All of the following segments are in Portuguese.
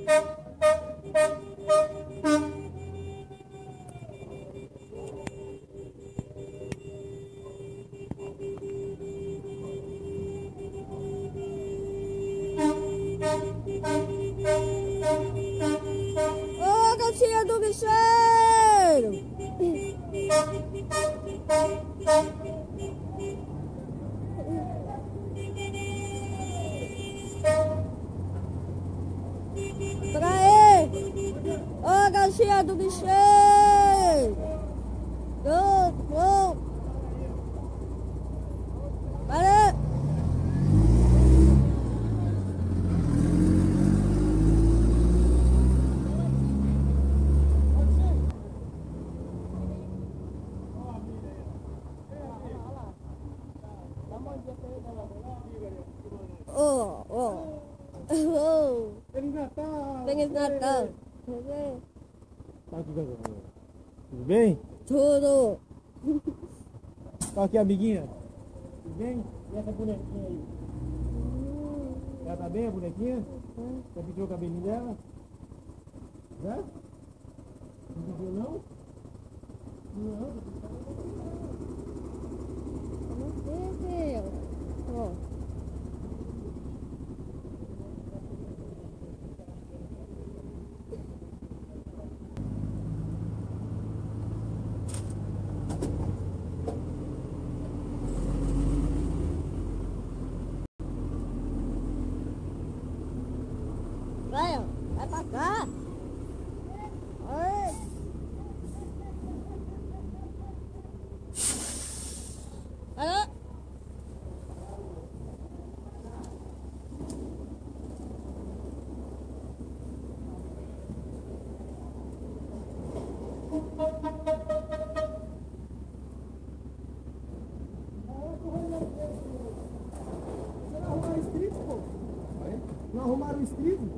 Ô, gatinha do bicheiro! Pra aí! Ô, gatinha do bicheiro! Ô! Para! Feliz Natal! Feliz Natal! Tá tudo bem? Tudo! Tá aqui, amiguinha? Tudo bem? E essa bonequinha aí? Ela tá bem, a bonequinha? Já pintou o cabelinho dela? Já? Não pintou, não? Não. Meu Deus! Ó. Vai pra cá! Oi! Alô? Não arrumaram o estribo?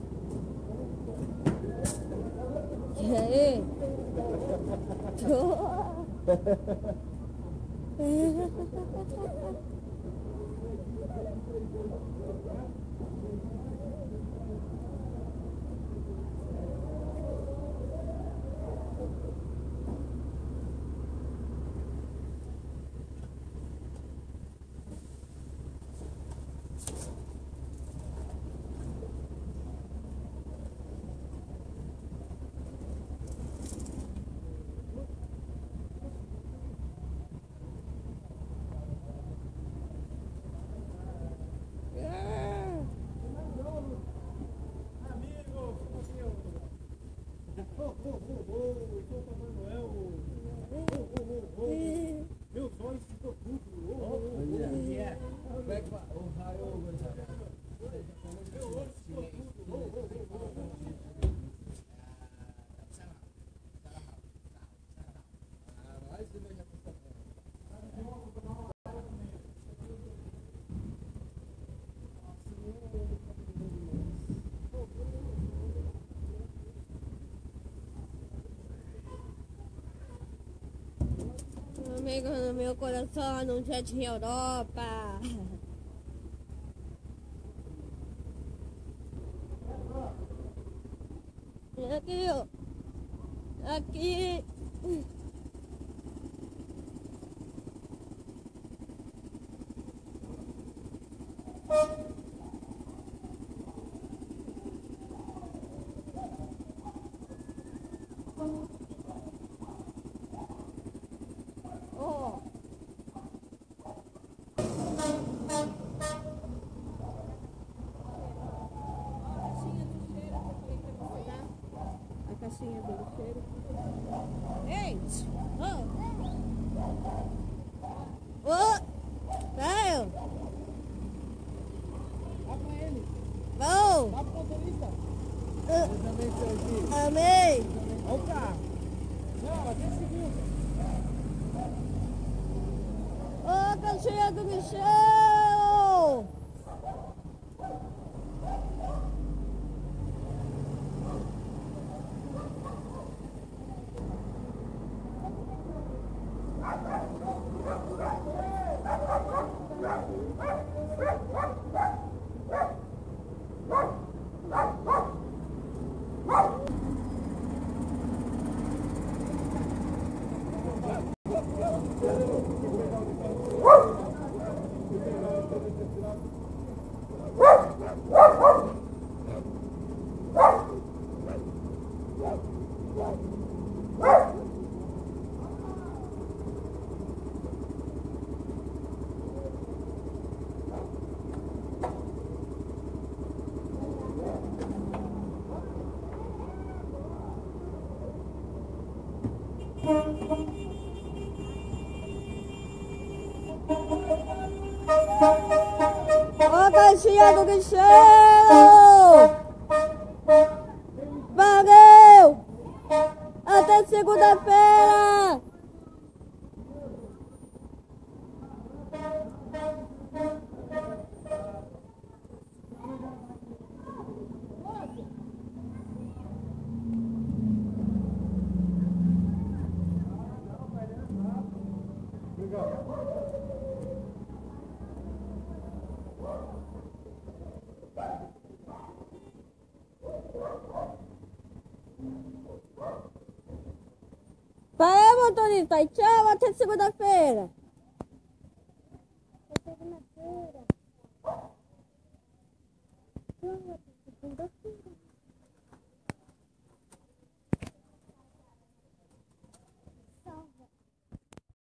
E aí? Meu sonho ficou tudo. Amigo, no meu coração, num jet em Europa. Aqui, ó. Aqui. Ó. A caixinha do lixeiro. Gente! Saiu! Dá pra ele. Bom! Dá pro motorista. Amei! Olha o carro. Não, até segunda. Ô, caixinha do lixeiro! Caxias do Guicheiro! Valeu! Até segunda-feira! Valeu, motorista! E tchau, até segunda-feira! Até segunda-feira! Segunda-feira!